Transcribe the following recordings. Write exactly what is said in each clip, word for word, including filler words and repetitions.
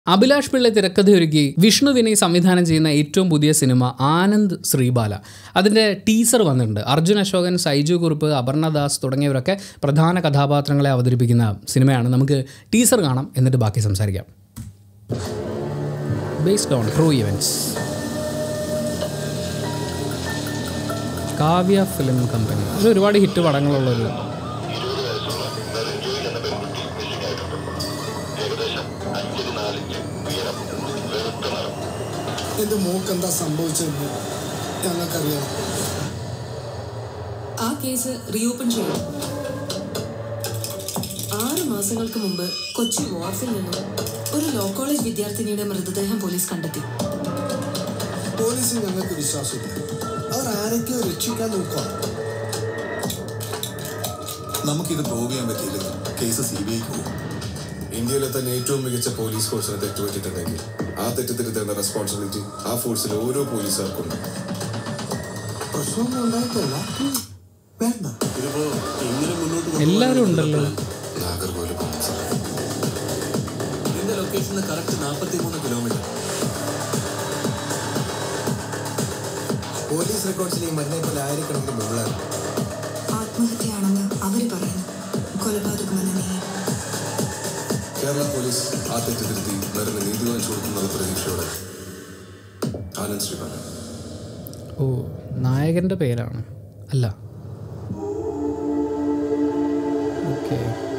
അഭിലാഷ് പിള്ള തിരക്കഥയൊരുക്കി വിഷ്ണു വിനയ് സംവിധാനം ചെയ്യുന്ന ഏറ്റവും പുതിയ സിനിമ ആനന്ദ് ശ്രീബാല. അതിൻ്റെ ടീസർ വന്നിട്ടുണ്ട്. അർജുൻ അശോകൻ, സൈജു കുറുപ്പ്, അപർണ ദാസ് തുടങ്ങിയവരൊക്കെ പ്രധാന കഥാപാത്രങ്ങളെ അവതരിപ്പിക്കുന്ന സിനിമയാണ്. നമുക്ക് ടീസർ കാണാം, എന്നിട്ട് ബാക്കി സംസാരിക്കാം. Based on true events. Kavya film company. ഇത് ഒരുപാട് ഹിറ്റ് പടങ്ങളുള്ളൊരു എന്റെ മോക്ക് എന്താ സംഭവിച്ചതെന്ന് ഞങ്ങൾക്കറിയാം. ആ കേസ് റീഓപ്പൺ ചെയ്തു. ആറ് മാസങ്ങൾക്ക് മുമ്പ് കൊച്ചി വാർഫിൽ നിന്നും ഒരു ലോ കോളേജ് വിദ്യാർത്ഥിനിയുടെ മൃതദേഹം പോലീസ് കണ്ടെത്തി. പോലീസിന് ഞങ്ങൾക്ക് വിശ്വാസമില്ല. അവർ ആരൊക്കെയോ രക്ഷിക്കാൻ നോക്കുക. നമുക്കിത് പ്രൂവ് ചെയ്യാൻ പറ്റിയില്ല. കേസ് സി ബി ഐക്ക് പോകും. ഇന്ത്യയിലെ തന്നെ ഏറ്റവും മികച്ച പോലീസ് ഫോഴ്സിനെ തെറ്റുപറ്റിയിട്ടുണ്ടെങ്കിൽ ആ തെറ്റ് തിരുത്തേണ്ട റെസ്പോൺസിബിലിറ്റി ആ ഫോഴ്സിലെ ഓരോ പോലീസുകാർക്കുണ്ട്. പ്രശ്നമൊന്നും ഉണ്ടായിട്ടല്ല, വേണ്ട. എല്ലാവരും ഉണ്ടല്ലോ. നാഗർകോവിൽ ഇതിന്റെ ലൊക്കേഷന് കറക്റ്റ് നാൽപ്പത്തി മൂന്ന് കിലോമീറ്റർ. പോലീസ് റെക്കോർഡ്സിൽ ഈ മരുന്നെ പോലെ ആയിരിക്കണമെങ്കിൽ മുകളാണ്. ആത്മഹത്യയാണെന്ന് അവര് പറയുന്നു. കൊലപാതകമെന്ന് നീ. കേരള പോലീസ് ആ തെറ്റ് തിരുത്തി മരുന്ന് നീതി വാങ്ങിച്ചു കൊടുക്കുന്ന പ്രതീക്ഷയോടെ ആനന്ദ് ശ്രീബാല. ഓ, നായകൻ്റെ പേരാണ് അല്ല. ഓക്കെ.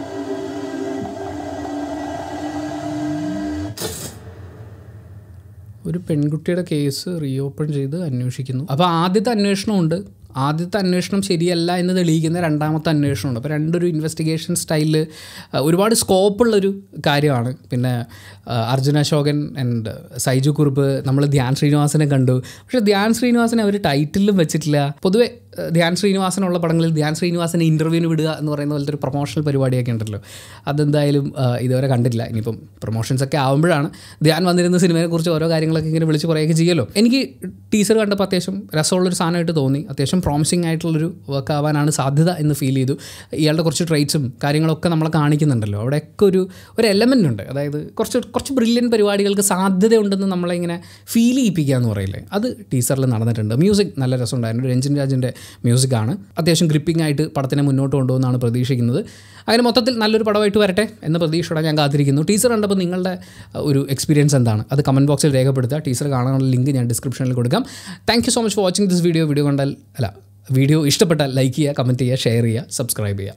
ഒരു പെൺകുട്ടിയുടെ കേസ് റീഓപ്പൺ ചെയ്ത് അന്വേഷിക്കുന്നു. അപ്പോൾ ആദ്യത്തെ അന്വേഷണമുണ്ട്. ആദ്യത്തെ അന്വേഷണം ശരിയല്ല എന്ന് തെളിയിക്കുന്ന രണ്ടാമത്തെ അന്വേഷണമുണ്ട്. അപ്പോൾ രണ്ടൊരു ഇൻവെസ്റ്റിഗേഷൻ സ്റ്റൈലിൽ ഒരുപാട് സ്കോപ്പുള്ളൊരു കാര്യമാണ്. പിന്നെ അർജുൻ അശോകൻ ആൻഡ് സൈജു കുറുപ്പ്, നമ്മൾ ധ്യാൻ ശ്രീനിവാസനെ കണ്ടു. പക്ഷേ ധ്യാൻ ശ്രീനിവാസനെ അവർ ടൈറ്റിലും വെച്ചിട്ടില്ല. പൊതുവെ ധ്യാൻ ശ്രീനിവാസനുള്ള പടങ്ങളിൽ ധ്യാൻ ശ്രീനിവാസനെ ഇൻ്റർവ്യൂവിന് വിടുക എന്ന് പറയുന്ന പോലത്തെ ഒരു പ്രൊമോഷണൽ പരിപാടിയൊക്കെ ഉണ്ടല്ലോ. അതെന്തായാലും ഇതുവരെ കണ്ടിട്ടില്ല. ഇനിയിപ്പം പ്രൊമോഷൻസൊക്കെ ആകുമ്പോഴാണ് ധ്യാൻ വന്നിരുന്ന സിനിമയെക്കുറിച്ച് ഓരോ കാര്യങ്ങളൊക്കെ ഇങ്ങനെ വിളിച്ച് പറയുകയൊക്കെ ചെയ്യുമല്ലോ. എനിക്ക് ടീസർ കണ്ടപ്പോൾ അത്യാവശ്യം രസമുള്ളൊരു സാധനമായിട്ട് തോന്നി. അത്യാവശ്യം പ്രോമിസിങ് ആയിട്ടുള്ളൊരു വർക്ക് ആവാനാണ് സാധ്യത എന്ന് ഫീൽ ചെയ്തു. ഇയാളുടെ കുറച്ച് ട്രേറ്റ്സും കാര്യങ്ങളൊക്കെ നമ്മളെ കാണിക്കുന്നുണ്ടല്ലോ. അവിടെയൊക്കെ ഒരു ഒരു എലമെൻ്റ് ഉണ്ട്. അതായത് കുറച്ച് കുറച്ച് ബ്രില്യൻ പരിപാടികൾക്ക് സാധ്യതയുണ്ടെന്ന് നമ്മളെ ഇങ്ങനെ ഫീൽ ചെയ്യിപ്പിക്കുക എന്ന് പറയില്ലേ, അത് ടീസറിൽ നടന്നിട്ടുണ്ട്. മ്യൂസിക് നല്ല രസമുണ്ടായിരുന്നു. രഞ്ജിൻ രാജിൻ്റെ മ്യൂസിക്കാണ്. അത്യാവശ്യം ഗ്രിപ്പിംഗ് ആയിട്ട് പടത്തിനെ മുന്നോട്ട് കൊണ്ടുപോകുന്നതാണ് പ്രതീക്ഷിക്കുന്നത്. അങ്ങനെ മൊത്തത്തിൽ നല്ലൊരു പടമായിട്ട് വരട്ടെ എന്ന പ്രതീക്ഷയോടെ ഞാൻ കാത്തിരിക്കുന്നു. ടീസർ കണ്ടപ്പോൾ നിങ്ങളുടെ ഒരു എക്സ്പീരിയൻസ് എന്താണ് അത് കമൻറ്റ് ബോക്സിൽ രേഖപ്പെടുത്തുക. ടീസർ കാണാനുള്ള ലിങ്ക് ഞാൻ ഡിസ്ക്രിപ്ഷനിൽ കൊടുക്കാം. Thank you so much for watching this video. Video കണ്ടാൽ അല്ല വീഡിയോ ഇഷ്ടപ്പെട്ടാൽ ലൈക്ക് ചെയ്യുക, കമൻറ്റ് ചെയ്യുക, ഷെയർ ചെയ്യുക, സബ്സ്ക്രൈബ് ചെയ്യുക.